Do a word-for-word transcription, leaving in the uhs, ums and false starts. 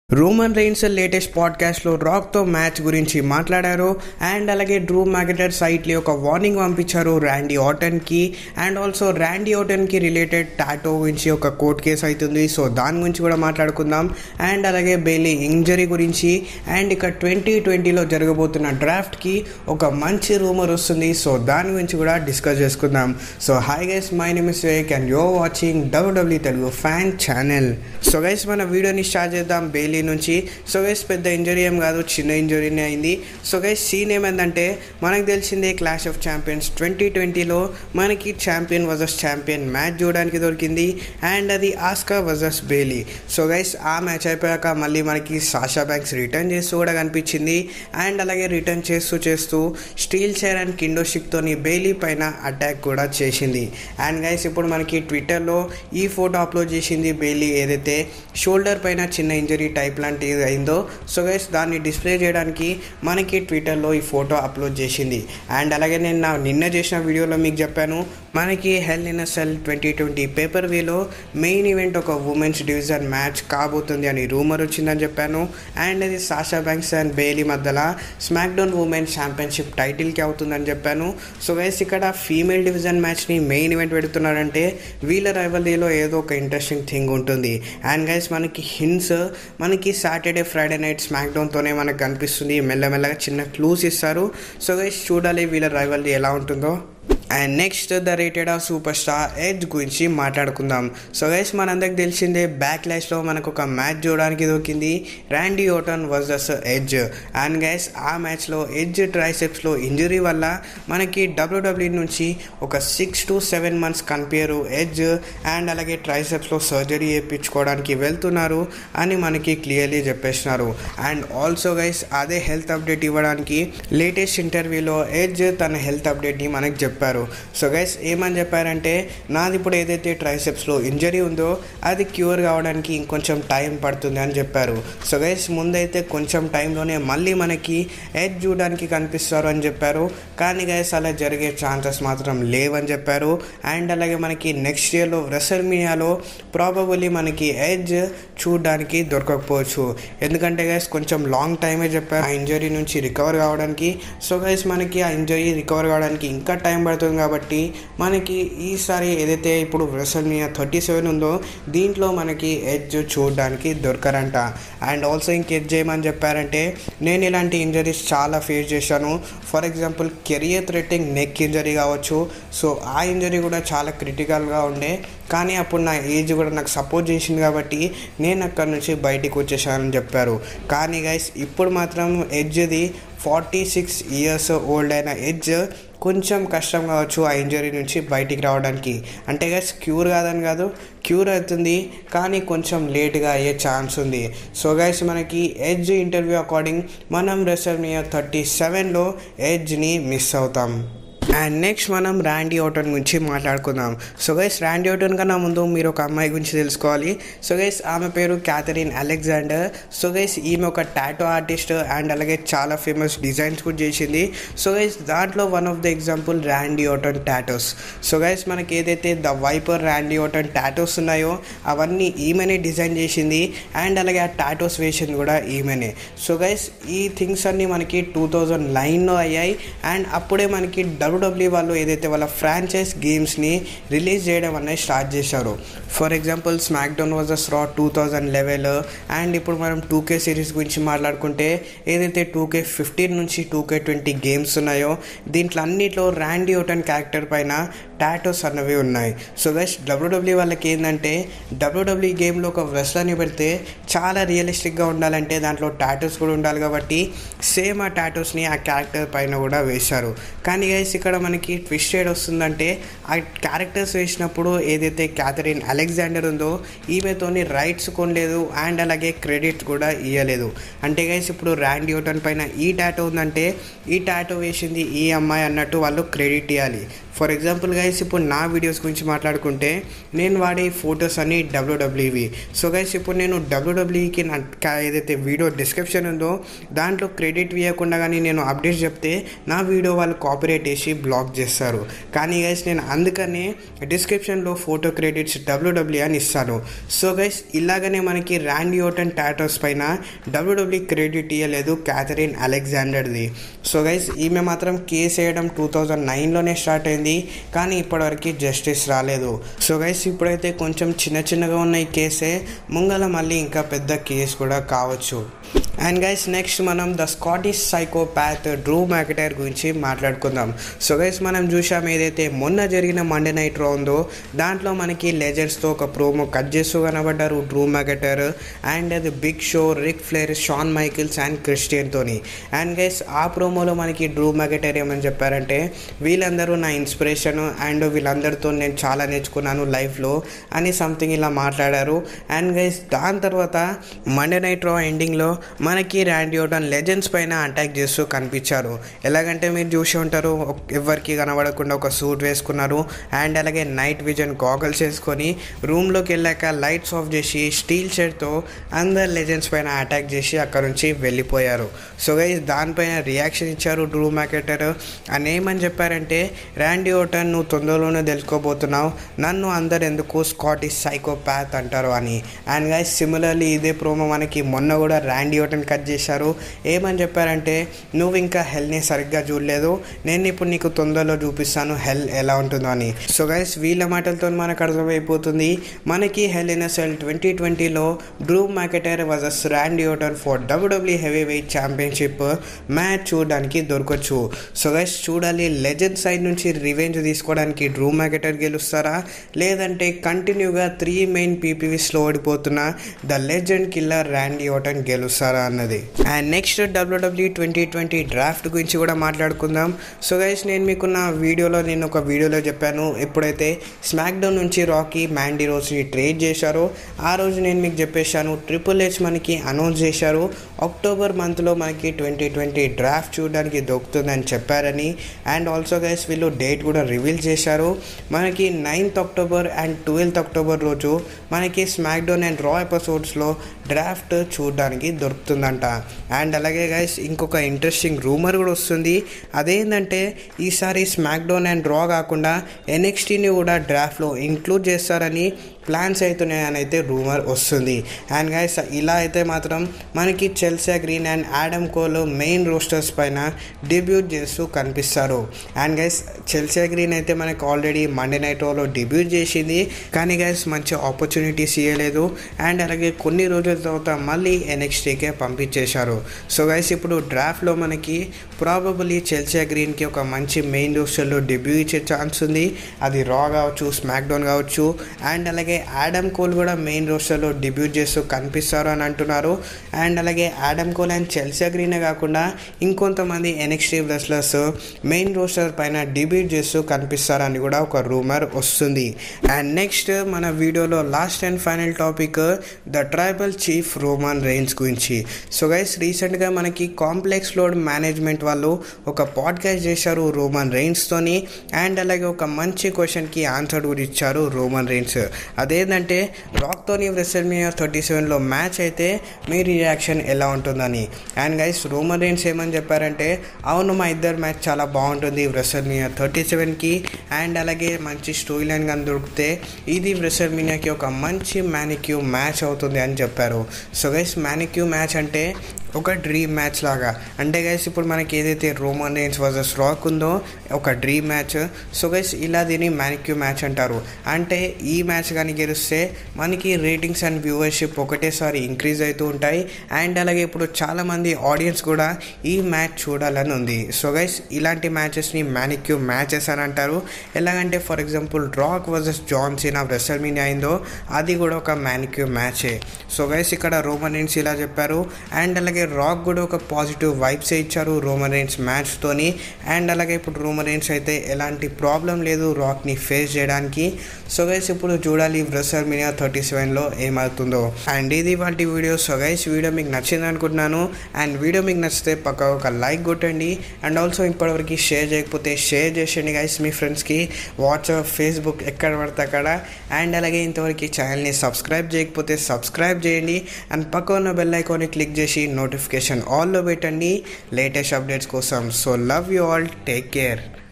Roman Reigns latest పాడ్కాస్ట్లో రాక్తో match గురించి మాట్లాడారు. అండ్ అలాగే డ్రూ మ్యాకింటైర్ సైట్లీ ఒక వార్నింగ్ పంపించారు ర్యాండీ ఆర్టన్కి. అండ్ ఆల్సో ర్యాండీ ఆర్టన్కి రిలేటెడ్ టాటో గురించి ఒక కోర్ట్ కేసు అవుతుంది, సో దాని గురించి కూడా మాట్లాడుకుందాం. అండ్ అలాగే బెయిలీ ఇంజరీ గురించి, అండ్ ఇక ట్వంటీ ట్వంటీలో జరగబోతున్న డ్రాఫ్ట్కి ఒక మంచి రూమర్ వస్తుంది, సో దాని గురించి కూడా డిస్కస్ చేసుకుందాం. So hi guys, my name is Vivek and you're watching WWE Telugu fan channel. So guys మన వీడియోని స్టార్ట్ చేద్దాం బెయిలీ నుంచి. సో గైస్ పెద్ద ఇంజరీ ఏం కాదు, చిన్న ఇంజరీనే అయింది. సో గైస్ సీన్ ఏమైందంటే మనకు తెలిసిందే క్లాష్ ఆఫ్ ఛాంపియన్స్ ట్వంటీ ట్వంటీలో మనకి ఛాంపియన్ వర్సెస్ ఛాంపియన్ మ్యాచ్ చూడడానికి దొరికింది, అండ్ అది Asuka versus Bayley. So guys ఆ మ్యాచ్ అయిపోయాక మళ్ళీ మనకి సాషా బ్యాంక్స్ రిటర్న్ చేస్తూ కూడా కనిపించింది. అండ్ అలాగే రిటర్న్ చేస్తూ చేస్తూ స్టీల్ చైర్ అండ్ కిండోషిక్తోని బెయిలీ పైన అటాక్ కూడా చేసింది. అండ్ గైస్ ఇప్పుడు మనకి ట్విట్టర్లో ఈ ఫోటో అప్లోడ్ చేసింది బెయిలీ, ఏదైతే షోల్డర్ పైన చిన్న ఇంజరీ టైప్ లాంటిది అయిందో. సో గైస్ దాన్ని డిస్ప్లే చేయడానికి మనకి ట్విట్టర్లో ఈ ఫోటో అప్లోడ్ చేసింది. అండ్ అలాగే నేను నా నిన్న చేసిన వీడియోలో మీకు చెప్పాను, మనకి hell in a cell twenty twenty పేపర్ వేలో మెయిన్ ఈవెంట్ ఒక ఉమెన్స్ డివిజన్ మ్యాచ్ కాబోతుంది అని రూమర్ వచ్చిందని చెప్పాను. అండ్ అది సాషా బ్యాంక్స్ అండ్ బెయిలీ మధ్యలో స్మాక్ డౌన్ ఉమెన్స్ ఛాంపియన్షిప్ టైటిల్కి అవుతుందని చెప్పాను. సో గైస్ ఇక్కడ ఫీమేల్ డివిజన్ మ్యాచ్ని మెయిన్ ఈవెంట్ పెడుతున్నారంటే వీళ్ళ రైవల్రీలో ఏదో ఒక ఇంట్రెస్టింగ్ థింగ్ ఉంటుంది. అండ్ గైస్ మనకి హింట్స్ మనకి సాటర్డే ఫ్రైడే నైట్ స్మాక్ డౌన్తోనే మనకు కనిపిస్తుంది, మెల్లమెల్లగా చిన్న క్లూస్ ఇస్తారు. సో గైస్ చూడాలి వీళ్ళ రైవల్రీ ఎలా ఉంటుందో. And next the rated R superstar Edge గురించి మాట్లాడుకుందాం. సో గైస్ మనందరికి తెలిసిందే బ్యాక్ లాష్లో మనకు ఒక మ్యాచ్ చూడడానికి దొరికింది, Randy Orton versus Edge. And guys ఆ మ్యాచ్లో ఎడ్జ్ ట్రైసెప్స్లో ఇంజరీ వల్ల మనకి డబ్ల్యూడబ్ల్యూ నుంచి ఒక సిక్స్ టు సెవెన్ మంత్స్ కనిపించరు ఎడ్జ్, అండ్ అలాగే ట్రైసెప్స్లో సర్జరీ చేయించుకోవడానికి వెళ్తున్నారు అని మనకి క్లియర్లీ చెప్పేసినారు. అండ్ ఆల్సో గైస్ అదే హెల్త్ అప్డేట్ ఇవ్వడానికి లేటెస్ట్ ఇంటర్వ్యూలో ఎడ్జ్ తన హెల్త్ అప్డేట్ని మనకి చెప్పారు. సో గైస్ ఏమని చెప్పారంటే, నాది ఇప్పుడు ఏదైతే ట్రైసెప్స్లో ఇంజరీ ఉందో అది క్యూర్ కావడానికి ఇంకొంచెం టైం పడుతుంది అని చెప్పారు. సో గైస్ ముందైతే కొంచెం టైంలోనే మళ్ళీ మనకి ఎడ్జ్ చూడడానికి కనిపిస్తారు అని చెప్పారు, కానీ గైస్ అలా జరిగే ఛాన్సెస్ మాత్రం లేవని చెప్పారు. అండ్ అలాగే మనకి నెక్స్ట్ ఇయర్లో రెసల్మేనియాలో ప్రాబబుల్లీ మనకి ఎడ్జ్ చూడడానికి దొరకకపోవచ్చు, ఎందుకంటే గైస్ కొంచెం లాంగ్ టైమే చెప్పారు ఆ ఇంజరీ నుంచి రికవర్ కావడానికి. సో గైస్ మనకి ఆ ఇంజరీ రికవర్ కావడానికి ఇంకా టైం పడుతుంది కాబట్టి మనకి ఈసారి ఏదైతే ఇప్పుడు రెసల్మేనియా థర్టీ సెవెన్ ఉందో దీంట్లో మనకి ఎడ్జ్ చూడడానికి దొరకరంట. అండ్ ఆల్సో ఇంక ఎడ్జ్ ఏమని చెప్పారంటే, నేను ఇలాంటి ఇంజరీస్ చాలా ఫేస్ చేశాను, for example career threatening neck injury కావచ్చు. సో ఆ ఇంజరీ కూడా చాలా క్రిటికల్గా ఉండే, కానీ అప్పుడు నా ఏజ్ కూడా నాకు సపోర్ట్ చేసింది కాబట్టి నేను అక్కడి నుంచి బయటికి వచ్చేసానని చెప్పారు. కానీ గైస్ ఇప్పుడు మాత్రం ఎడ్జ్ది ఫార్టీ సిక్స్ ఇయర్స్ ఓల్డ్ అయిన ఎడ్జ్ కొంచెం కష్టం కావచ్చు ఆ ఇంజరీ నుంచి బయటికి రావడానికి. అంటే గైస్ క్యూర్ కాదని కాదు, క్యూర్ అవుతుంది కానీ కొంచెం లేట్గా అయ్యే ఛాన్స్ ఉంది. సో గైస్ మనకి ఎడ్జ్ ఇంటర్వ్యూ అకార్డింగ్ మనం రెసల్మేనియా థర్టీ సెవెన్లో ఎడ్జ్ని మిస్ అవుతాం. అండ్ నెక్స్ట్ మనం ర్యాండీ ఆర్టన్ గురించి మాట్లాడుకుందాం. సో గైస్ ర్యాండీ ఆర్టన్ కన్నా ముందు మీరు ఒక అమ్మాయి గురించి తెలుసుకోవాలి. సో గైస్ ఆమె పేరు క్యాథరిన్ అలెగ్జాండర్. సో గైస్ ఈమె ఒక టాటో ఆర్టిస్ట్ అండ్ అలాగే చాలా ఫేమస్ డిజైన్స్ కూడా చేసింది. సో గైస్ దాంట్లో one of the example Randy Orton tattoos. So guys మనకి ఏదైతే the viper Randy Orton tattoos ఉన్నాయో అవన్నీ ఈమెనే డిజైన్ చేసింది, అండ్ అలాగే ఆ టాటోస్ వేసింది కూడా ఈమెనే. సో గైస్ ఈ థింగ్స్ అన్నీ మనకి టూ థౌజండ్ నైన్లో అయ్యాయి, అండ్ అప్పుడే మనకి డబ్ల్యూడబ్ల్యూ వాళ్ళు ఏదైతే వాళ్ళ ఫ్రాంచైజ్ గేమ్స్ని రిలీజ్ చేయడం అనేది స్టార్ట్ చేశారు. For example SmackDown versus Raw two thousand eleven, and ఇప్పుడు మనం టూ కే సిరీస్ గురించి మాట్లాడుకుంటే ఏదైతే టూ కే ఫిఫ్టీన్ నుంచి టూ కే ట్వంటీ గేమ్స్ ఉన్నాయో దీంట్లో అన్నిట్లో ర్యాండీ ఆర్టన్ క్యారెక్టర్ పైన టాటోస్ అన్నవి ఉన్నాయి. సో గైస్ డబ్ల్యూడబ్ల్యూ వాళ్ళకి ఏంటంటే డబ్ల్యూడబ్ల్యూ గేమ్లో ఒక రెస్లర్ని పెడితే చాలా రియలిస్టిక్గా ఉండాలంటే దాంట్లో టాటోస్ కూడా ఉండాలి కాబట్టి సేమ్ ఆ టాటోస్ని ఆ క్యారెక్టర్ పైన కూడా వేశారు. కానీ గైస్ ఇక్కడ మనకి ట్విస్ట్ ఏడ్ వస్తుందంటే ఆ క్యారెక్టర్స్ వేసినప్పుడు ఏదైతే క్యాథరిన్ అలెగ్జాండర్ ఉందో ఈమెతోని రైట్స్ కొనలేదు, అండ్ అలాగే క్రెడిట్ కూడా ఇవ్వలేదు. అంటే గైస్ ఇప్పుడు ర్యాండీ ఆర్టన్ పైన ఈ టాటో ఉందంటే ఈ టాటో వేసింది ఈ అమ్మాయి అన్నట్టు వాళ్ళు క్రెడిట్ ఇవ్వాలి. ఫర్ ఎగ్జాంపుల్ గైస్ ఇప్పుడు నా వీడియోస్ గురించి మాట్లాడుకుంటే నేను వాడే ఫొటోస్ అన్ని డబ్ల్యూడబ్ల్యూవి. సో గైస్ ఇప్పుడు నేను డబ్ల్యూడబ్ల్యూఈకి నా ఏదైతే వీడియో డిస్క్రిప్షన్ ఉందో దాంట్లో క్రెడిట్ ఇవ్వకుండా కానీ నేను అప్డేట్స్ చెప్తే నా వీడియో వాళ్ళు కాపీరైట్ వేసి బ్లాక్ చేస్తారు. కానీ గైస్ నేను అందుకనే డిస్క్రిప్షన్లో ఫోటో క్రెడిట్స్ డబ్ల్యూడబ్ల్యూ అని ఇస్తాను. సో గైస్ ఇలాగనే మనకి ర్యాండీ ఓర్టన్ టాటోస్ పైన డబ్ల్యూడబ్ల్యూ క్రెడిట్ ఇవ్వలేదు క్యాథరిన్ అలెగ్జాండర్ది. సో గైస్ ఈమె మాత్రం కేసు వేయడం టూ థౌజండ్ నైన్లోనే స్టార్ట్ అయింది, కానీ ఇప్పటివరకు జస్టిస్ రాలేదు. సో గైస్ ఇప్పుడైతే కొంచెం చిన్న చిన్నగా ఉన్న ఈ కేసే ముంగల మళ్ళీ ఇంకా పెద్ద కేసు కూడా కావచ్చు. అండ్ గైస్ నెక్స్ట్ మనం the Scottish psychopath Drew McIntyre గురించి మాట్లాడుకుందాం. సో గైస్ మనం చూసాం ఏదైతే మొన్న జరిగిన మండే నైట్ రా ఉందో దాంట్లో మనకి లెజెండ్స్తో ఒక ప్రోమో కట్ చేస్తూ కనబడ్డారు డ్రూ మ్యాకింటైర్ అండ్ అది Big Show, Ric Flair, Shawn Michaels and క్రిస్టియన్తోని. అండ్ గైస్ ఆ ప్రోమోలో మనకి డ్రూ మ్యాకింటైర్ ఏమని చెప్పారంటే వీళ్ళందరూ నా ఇన్స్పిరేషన్ అండ్ వీళ్ళందరితో నేను చాలా నేర్చుకున్నాను లైఫ్లో అని సంథింగ్ ఇలా మాట్లాడారు. అండ్ గైస్ దాని తర్వాత మండే నైట్ రా ఎండింగ్లో మనకి ర్యాండీ ఓర్టన్ లెజెండ్స్ పైన అటాక్ చేస్తూ కనిపించారు. ఎలాగంటే మీరు చూసి ఉంటారు, ఎవరికి కనబడకుండా ఒక సూట్ వేసుకున్నారు అండ్ అలాగే నైట్ విజన్ గాగల్స్ వేసుకొని రూమ్లోకి వెళ్ళాక లైట్స్ ఆఫ్ చేసి స్టీల్ షర్ట్తో అందరు లెజెండ్స్ పైన అటాక్ చేసి అక్కడ నుంచి వెళ్ళిపోయారు. సో గైస్ దానిపైన రియాక్షన్ ఇచ్చారు డ్రూ మ్యాకింటైర్. అని ఏమని చెప్పారంటే ర్యాండీ ఓర్టన్ నువ్వు తొందరలోనే తెలుసుకోబోతున్నావు, నన్ను అందరు ఎందుకు స్కాటిష్ సైకోపాత్ అంటారు అని. అండ్ గైస్ సిమిలర్లీ ఇదే ప్రోమో మనకి మొన్న కూడా ర్యాండీ ఓర్టన్ కట్ చేశారు. ఏమని చెప్పారంటే నువ్వు ఇంకా హెల్ని సరిగ్గా చూడలేదు, నేను ఇప్పుడు నీకు తొందరలో చూపిస్తాను హెల్ ఎలా ఉంటుందో అని. సో గైస్ వీళ్ళ మాటలతో మనకు అర్థమైపోతుంది మనకి hell in a cell twenty ట్వంటీలో Drew McIntyre versus Randy Orton for WW heavyweight championship match చూడడానికి దొరకచ్చు. సో గైస్ చూడాలి లెజెండ్ సైడ్ నుంచి రివెంజ్ తీసుకోవడానికి డ్రూ మ్యాకింటైర్ గెలుస్తారా, లేదంటే కంటిన్యూగా త్రీ మెయిన్ పీపీవీస్లో ఓడిపోతున్న the legend killer Randy Orton గెలుస్తారా అన్నది. And next WW twenty twenty draft గురించి కూడా మాట్లాడుకుందాం. సో గైస్ నేను మీకు నా వీడియోలో నేను ఒక వీడియోలో చెప్పాను ఎప్పుడైతే స్మాక్ డౌన్ నుంచి రాకీ మ్యాండీ రోజ్ని ట్రేడ్ చేశారో ఆ రోజు నేను మీకు చెప్పేశాను ట్రిపుల్ హెచ్ మనకి అనౌన్స్ చేశారు అక్టోబర్ మంత్లో మనకి ట్వంటీ ట్వంటీ డ్రాఫ్ట్ చూడడానికి దొరుకుతుందని చెప్పారని. అండ్ ఆల్సో గైస్ వీళ్ళు డేట్ కూడా రివీల్ చేశారు, మనకి ninth October and twelfth October రోజు మనకి స్మాక్ డౌన్ అండ్ రా ఎపిసోడ్స్లో డ్రాఫ్ట్ చూడడానికి దొరుకుతుందంట. అండ్ అలాగే గైస్ ఇంకొక ఇంట్రెస్టింగ్ రూమర్ కూడా వస్తుంది, అదేంటంటే ఈసారి స్మాక్ డౌన్ అండ్ రా కాకుండా ఎన్ఎక్స్టీని కూడా డ్రాఫ్ట్లో ఇంక్లూడ్ చేస్తారని ప్లాన్స్ అవుతున్నాయని అయితే రూమర్ వస్తుంది. అండ్ గైస్ ఇలా అయితే మాత్రం మనకి Chelsea Green and Adam Cole main rosters పైన డెబ్యూట్ చేస్తూ కనిపిస్తారు. అండ్ గైస్ చెల్సీ గ్రీన్ అయితే మనకి ఆల్రెడీ మండే నైట్ రోలో డెబ్యూట్ చేసింది, కానీ గైస్ మంచి ఆపర్చునిటీస్ ఇవ్వలేదు. అండ్ అలాగే కొన్ని రోజుల తర్వాత మళ్ళీ ఎన్ఎక్స్టీకే పంపించేశారు. సో గైస్ ఇప్పుడు డ్రాఫ్ట్లో మనకి ప్రాబబుల్లీ చెల్సీ గ్రీన్కి ఒక మంచి మెయిన్ రోస్టర్లో డెబ్యూ ఇచ్చే ఛాన్స్ ఉంది, అది రా కావచ్చు, స్మాక్ డౌన్ కావచ్చు. అండ్ అలాగే ఆడమ్ కోల్ కూడా మెయిన్ రోస్టర్లో డెబ్యూట్ చేస్తూ కనిపిస్తారు అని అంటున్నారు. అండ్ అలాగే ఆడమ్ కోల్ అండ్ చెల్సీ గ్రీనే కాకుండా ఇంకొంతమంది ఎన్ఎక్స్టీ రెస్లర్స్ మెయిన్ రోస్టర్ పైన డెబ్యూట్ చేస్తూ కనిపిస్తారని కూడా ఒక రూమర్ వస్తుంది. అండ్ నెక్స్ట్ మన వీడియోలో last and final topic the tribal chief Roman Reigns గురించి. సో గైస్ రీసెంట్గా మనకి కాంప్లెక్స్ లోడ్ మేనేజ్మెంట్ వాళ్ళు ఒక పాడ్కాస్ట్ చేశారు రోమన్ రైన్స్తోని. అండ్ అలాగే ఒక మంచి క్వశ్చన్కి ఆన్సర్ కూడా ఇచ్చారు రోమన్ రైన్స్, అదేంటంటే రాక్తోని రెసల్మేనియా థర్టీ సెవెన్లో మ్యాచ్ అయితే మీ రియాక్షన్ ఎలా ఉంటుందని. అండ్ గైస్ రోమన్ రైన్స్ ఏమని చెప్పారంటే అవును మా ఇద్దరు మ్యాచ్ చాలా బాగుంటుంది రెసల్మేనియా థర్టీ సెవెన్కి, అండ్ అలాగే మంచి స్టోరీ లైన్ కానీ దొరికితే ఇది రెసల్మేనియాకి ఒక మంచి మ్యానిక్యూ మ్యాచ్ అవుతుంది అని చెప్పారు. సో గైస్ మ్యానిక్యూ మ్యాచ్ అంటే ఒక డ్రీమ్ మ్యాచ్ లాగా, అంటే గైస్ ఇప్పుడు మనకి ఏదైతే రోమన్ రైన్స్ వర్సెస్ రాక్ ఉందో ఒక డ్రీమ్ మ్యాచ్. సో గైస్ ఇలా దీన్ని మ్యానిక్యూ మ్యాచ్ అంటారు. అంటే ఈ మ్యాచ్ కానీ గెలిస్తే మనకి రేటింగ్స్ అండ్ వ్యూవర్షిప్ ఒకటేసారి ఇంక్రీజ్ అవుతూ ఉంటాయి. అండ్ అలాగే ఇప్పుడు చాలామంది ఆడియన్స్ కూడా ఈ మ్యాచ్ చూడాలని ఉంది. సో గైస్ ఇలాంటి మ్యాచెస్ని మ్యానిక్యూ మ్యాచెస్ అని అంటారు. ఎలాగంటే for example Rock versus John Cena WrestleMania అయిందో అది కూడా ఒక మ్యానిక్యూ మ్యాచే. సో గైస్ ఇక్కడ రోమన్ రైన్స్ ఇలా చెప్పారు. అండ్ అలాగే రాక్ కూడా ఒక పాజిటివ్ వైబ్స్ ఇచ్చారు రోమన్ రైన్స్ మ్యాచ్తోని. అండ్ అలాగే ఇప్పుడు రోమన్ రైన్స్ అయితే ఎలాంటి ప్రాబ్లం లేదు రాక్ని ఫేస్ చేయడానికి. సో గైస్ ఇప్పుడు చూడాలి చూడాలి రెసల్మేనియా థర్టీ సెవెన్లో ఏమవుతుందో. అండ్ ఇది వాటి వీడియో. సో గైస్ వీడియో మీకు నచ్చింది అనుకుంటున్నాను. అండ్ వీడియో మీకు నచ్చితే పక్క ఒక లైక్ కొట్టండి. అండ్ ఆల్సో ఇప్పటివరకు షేర్ చేయకపోతే షేర్ చేసేయండి గైస్ మీ ఫ్రెండ్స్కి, వాట్సాప్, ఫేస్బుక్, ఎక్కడ పడితే అక్కడ. అండ్ అలాగే ఇంతవరకు ఛానల్ని సబ్స్క్రైబ్ చేయకపోతే సబ్స్క్రైబ్ చేయండి. అండ్ పక్క ఉన్న బెల్ ఐకాన్ని క్లిక్ చేసి నోటిఫికేషన్ ఆల్లో పెట్టండి లేటెస్ట్ అప్డేట్స్ కోసం. So love you all, take care.